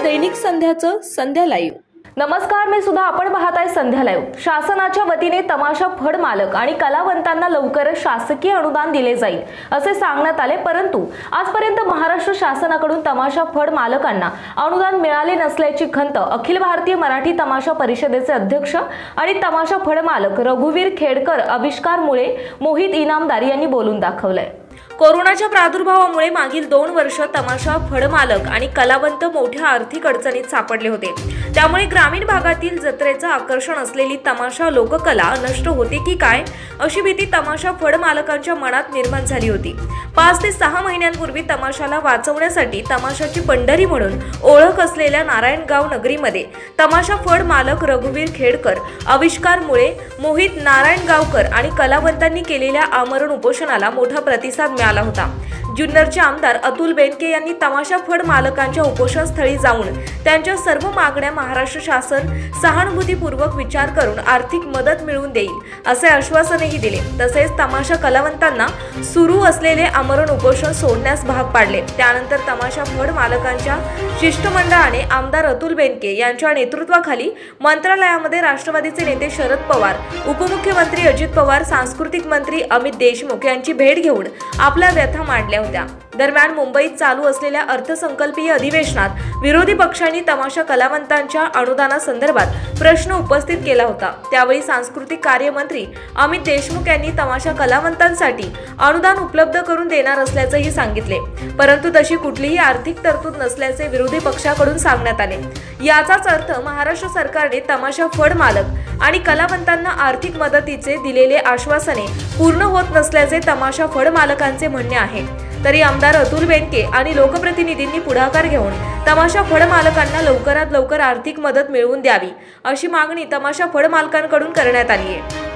दैनिक संध्याचं संध्या live. नमस्कार, मी सुद्धा आपण पाहताय संध्या लाईव्ह। शासनाच्या वतीने तमाशा फड मालक आणि कलावंतांना लवकरच शासकीय अनुदान दिले जाईल असे सांगण्यात आले, परंतु आजपर्यंत महाराष्ट्र शासनाकडून तमाशा फड मालकांना अनुदान मिळाले नसल्याची खंत अखिल भारतीय मराठी तमाशा परिषदेचे अध्यक्ष आणि तमाशा फड मालक रघुवीर खेडकर, आविष्कार मुळे, मोहित इनामदार यांनी बोलून दाखवलंय। कोरोनाच्या प्रादुर्भावामुळे मागील 2 वर्ष तमाशा फड मालक आणि कलावंत मोठ्या आर्थिक अडचणीत सापडले होते। त्यामुळे ग्रामीण भागातील जत्रेचं आकर्षण असलेली तमाशा लोककला नष्ट होते की काय अशी भीती तमाशा फड मालकांच्या मनात निर्माण झाली होती। 5 ते 6 महिन्यांपूर्वी तमाशाला वाचवण्यासाठी तमाशाची पंढरी म्हणून ओळख असलेल्या नारायणगाव नगरीमध्ये तमाशा फड मालक रघुवीर खेडकर, आविष्कार मुळे, मोहित नारायणगावकर आणि कलावंतांनी केलेल्या आमरण उपोषणाला मोठा प्रतिसाद मिळाला होता। जुन्नरचे आमदार अतुल बेनके यांनी तमाशा फड मालकांच्या उपोषणस्थळी जाऊन त्यांच्या सर्व मागण्या महाराष्ट्र शासन सहानुभूतीपूर्वक विचार करून आर्थिक मदत मिळवून देईल असे आश्वासनही दिले। तसेच तमाशा कलावंतांना सुरू असलेले आमरण उपोषण सोडण्यास भाग पाडले। त्यानंतर तमाशा फड मालकांच्या शिष्टमंडळाने आमदार अतुल बेनके यांच्या नेतृत्वाखाली मंत्रालयामध्ये राष्ट्रवादीचे नेते शरद पवार, उपमुख्यमंत्री अजित पवार, सांस्कृतिक मंत्री अमित देशमुख यांची भेट घेऊन आपल्या व्यथा मांडल्या होत्या। दरम्यान मुंबईत चालू असलेल्या अर्थसंकल्पीय अधिवेशनात विरोधी पक्षांनी तमाशा कलावंतांच्या अनुदानासंदर्भात प्रश्न उपस्थित केला होता। त्यावेळी सांस्कृतिक कार्य मंत्री अमित देशमुख यांनी तमाशा कलावंतांसाठी अनुदान उपलब्ध करून देणार असल्याचंही सांगितले, परंतु तशी कुठलीही आर्थिक तरतूद नसल्याचे विरोधी पक्षाकडून सांगण्यात आले। याचाच अर्थ महाराष्ट्र सरकारने तमाशा फड मालक आणि कलावंतांना आर्थिक मदतीचे दिलेले आश्वासने पूर्ण होत नसल्याचे तमाशा फड मालकांचे म्हणणे आहे। तरी आमदार अतुल बेनके आणि लोकप्रतिनिधींनी पुढाकार घेऊन तमाशा फड मालकांना लवकरात लवकर आर्थिक मदत मिळवून द्यावी अशी मागणी तमाशा फड मालकांकडून करण्यात आली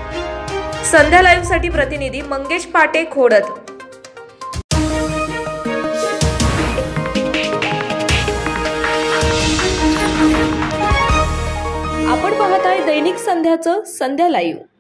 आहे। संध्या लाईव्ह साठी प्रतिनिधी मंगेश पाटे, खोडद। आपण पाहताय दैनिक संध्याचं संध्या लाईव्ह।